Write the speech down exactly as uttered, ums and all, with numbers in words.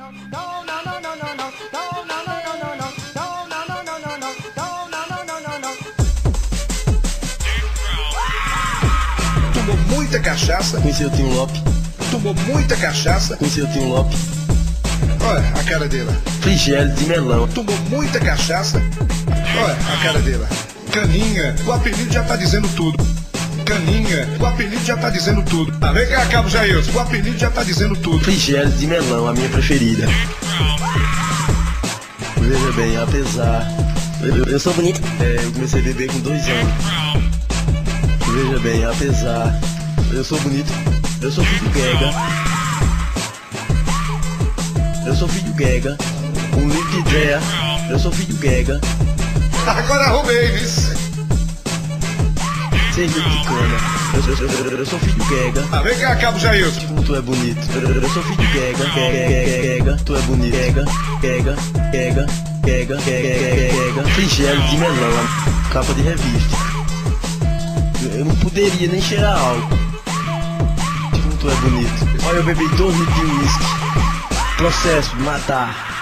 Tomou muita cachaça. Conheceu o Tim Lopes. Tomou muita cachaça. Conheceu o Tim Lopes. Olha a cara dele. Frigério de melão. Tomou muita cachaça. Olha a cara dele. Caninha, o apelido já tá dizendo tudo. Caninha, o apelido já tá dizendo tudo. Ah, vem cá, Cabo Jailson, o apelido já tá dizendo tudo. Frigério de melão, a minha preferida. Veja bem, apesar eu, eu sou bonito. É, eu comecei a beber com dois anos. Veja bem, apesar eu sou bonito. Eu sou filho Gega. Eu sou filho Gega. Um livro de ideia. Eu sou filho Gega. Agora arrumei, vice. Cerveja de cana. Eu, eu, eu, eu sou filho Gega. Ah, vem cá, Cabo Jailson. Como tu é bonito. Eu, eu sou filho Gega. Gega, Gega, tu é bonito. Gega, Gega, Gega, Gega, Gega. Frigério de melão. Capa de revista. Eu não poderia nem cheirar álcool. Como tu é bonito. Olha, eu bebi dois litros de uísque. Processo, matar.